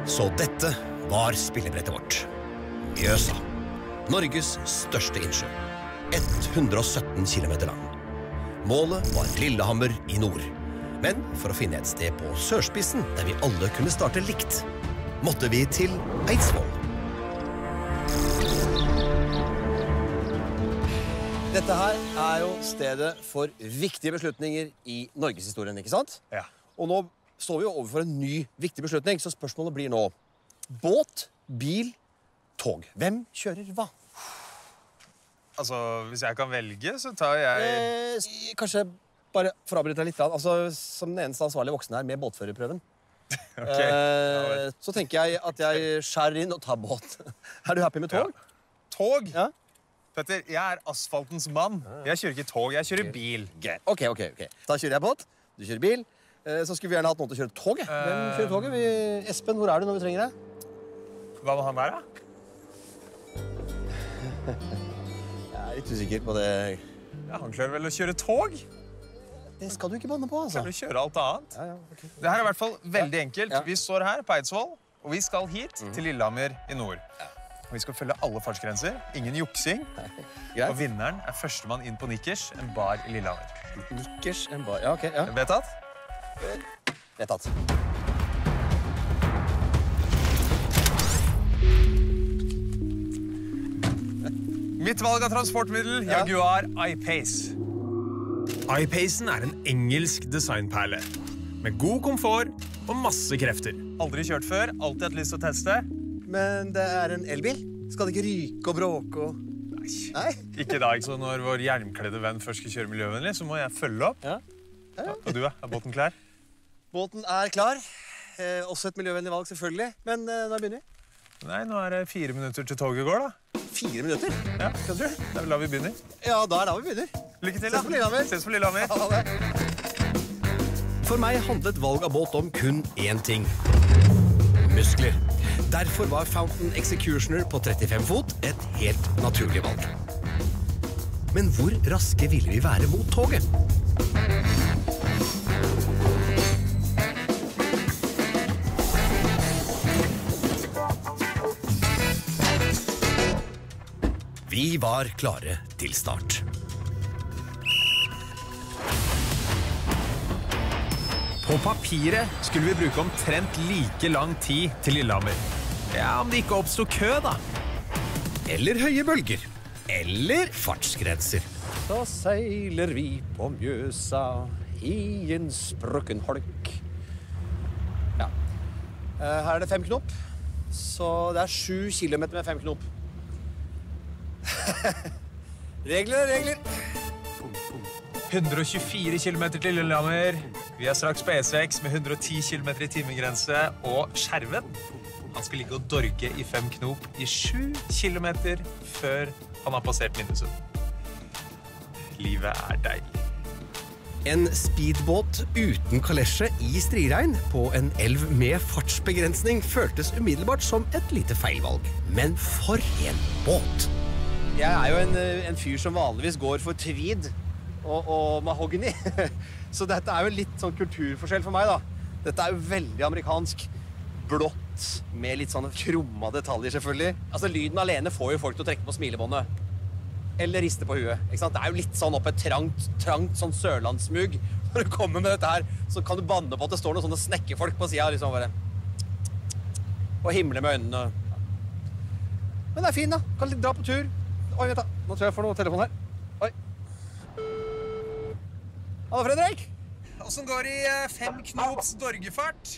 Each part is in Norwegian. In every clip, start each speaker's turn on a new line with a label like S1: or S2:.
S1: Så dette var spillebrettet vårt. Mjøsa. Norges største innsjø. 117 kilometer lang. Målet var Lillehammer i nord. Men for å finne et sted på sørspissen der vi alle kunne starte likt, måtte vi til Eidsvoll. Dette her er jo stedet for viktige beslutninger i Norgeshistorien, ikke sant?
S2: Ja.
S1: Og nå står vi jo overfor en ny viktig beslutning, så spørsmålet blir nå båt, bil, tog. Hvem kjører hva?
S2: Altså, hvis jeg kan velge, så tar jeg...
S1: Kanskje bare for å avbryte deg litt, altså, som den eneste ansvarlige voksne her med båtførerprøven.
S2: Okay.
S1: Så tenker jeg at jeg skjærer inn og tar båt. Er du happy med tog?
S2: Ja. Tog?
S1: Ja.
S2: Petter, jeg er asfaltens mann. Jeg kjører ikke tog, jeg kjører bil.
S1: Ok. Da kjører jeg båt, du kjører bil. Så skulle vi gjerne hatt noen til å kjøre toget. Hvem kjører toget? Espen, hvor er du når vi trenger deg?
S2: Hva med han der, da?
S1: Jeg er litt usikker på det.
S2: Ja, han klarer vel å kjøre tog?
S1: Det skal du ikke banne på, altså.
S2: Kan du kjøre alt annet?
S1: Ja, okay.
S2: Det her er i hvert fall veldig enkelt.
S1: Ja.
S2: Vi står her på Eidsvoll, og vi skal hit til Lillehammer i nord. Og vi skal følge alle fartsgrenser, ingen juksing.
S1: Greit.
S2: Og vinneren er førstemann inn på Nikkers, en bar i Lillehammer.
S1: Nikkers, en bar. Ja, ok. Ja.
S2: Vedtatt?
S1: Vedtatt.
S2: Mitt valg av transportmiddel, Jaguar I-Pace. I-Pacen er en engelsk designperle, med god komfort og masse krefter. Aldri kjørt før, alltid hatt lyst til å teste.
S1: Men det er en elbil. Skal det ikke ryke og bråke og... Nei?
S2: Ikke i dag. Så når vår hjelmkledde venn først skal kjøre miljøvennlig, så må jeg følge opp.
S1: Ja.
S2: Og du, er båten klar?
S1: Båten er klar. Også et miljøvennlig valg, selvfølgelig. Men når begynner vi?
S2: Nei, nå er det 4 minutter til toget går, da.
S1: 4 minutter?
S2: Ja, hva tror du? Det er vel da vi begynner.
S1: Ja, da er da vi begynner.
S2: Lykke til,
S1: da. Ses på Lillehammer.
S2: Ses på Lillehammer.
S1: Ha det. For meg handlet valg av båt om kun én ting. Muskler. Derfor var Fountain Executioner på 35 fot et helt naturlig valg. Men hvor raske ville vi være mot toget? Vi var klare til start.
S2: På papiret skulle vi bruke omtrent like lang tid til Lillehammer. Ja, om det ikke oppstod kø, da.
S1: Eller høye bølger. Eller fartsgrenser. Da seiler vi på Mjøsa i en sprukken holk. Ja. Her er det 5 knop. Så det er 7 kilometer med 5 knop. Regler er regler.
S2: 124 kilometer til Lillehammer. Vi er straks på E6 med 110 kilometer i timegrense. Og Skjerven, han skal ligge og dorge i 5 knop i 7 kilometer før han har passert Minnesund. Livet er deilig.
S1: En speedbåt uten kalesje i striregn på en elv med fartsbegrensning føltes umiddelbart som et lite feilvalg. Men for en båt! Jeg er jo en fyr som vanligvis går for tweed og mahogny. Så dette er jo litt sånn kulturforskjell for meg, da. Dette er jo veldig amerikansk. Blått, med litt sånne krumma detaljer, selvfølgelig. Altså, lyden alene får jo folk til å trekke på smilebåndet. Eller riste på huet. Ikke sant? Det er jo litt sånn opp et trangt sånn sørlandsmug. Når du kommer med dette her, så kan du banne på at det står noen sånne snekkefolk på siden, liksom bare. Og himle med øynene. Men det er fin, da. Kan dra på tur. Oi, vent da. Nå tror jeg jeg får noe telefon her. Oi. Hallo, Fredrik.
S2: Hvordan går det i 5 knops dorgefart?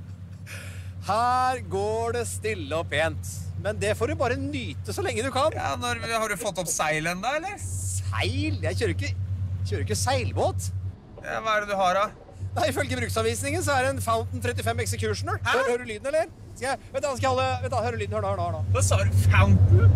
S1: Her går det stille og pent. Men det får du bare nyte så lenge du kan.
S2: Ja, har du fått opp seil enda, eller?
S1: Seil? Jeg kjører ikke seilbåt.
S2: Ja, hva er det du har, da?
S1: Nei, ifølge bruksanvisningen så er det en Fountain 35 Executioner. Hører du lyden, eller? Vent da, hør lyden, hør nå.
S2: Hva sa du? Fountain?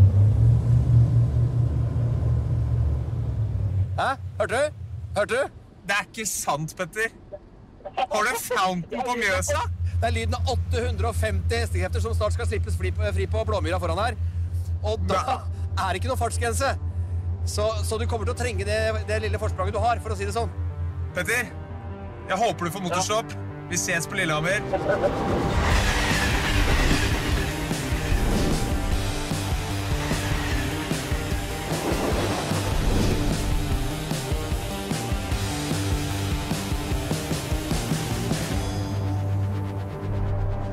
S1: Hæ? Hørte du?
S2: Det er ikke sant, Petter. Har du Fountain på Mjøsa?
S1: Det er lyden av 850 hestekrefter som snart skal slippes fri på Blåmyra foran her. Og da er det ikke noe fartsgrense. Så du kommer til å trenge det lille forspranget du har, for å si det sånn.
S2: Petter, jeg håper du får motorstopp. Vi ses på Lillehammer.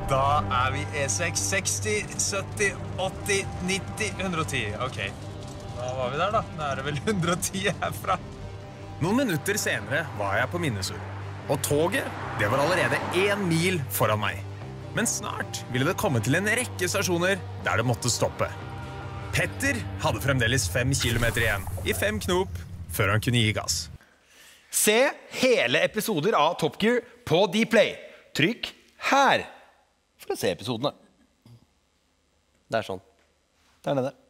S2: Da er vi E6, 60, 70, 80, 90, 110. Ok, da var vi der da. Da er det vel 110 herfra.
S3: Noen minutter senere var jeg på Minnesund. Og toget, det var allerede 1 mil foran meg. Men snart ville det komme til en rekke stasjoner der det måtte stoppe. Petter hadde fremdeles 5 kilometer igjen, i 5 knop, før han kunne gi gass.
S4: Se hele episoder av Top Gear på Dplay. Trykk her for å se episodene.
S1: Det er sånn.
S4: Der nede.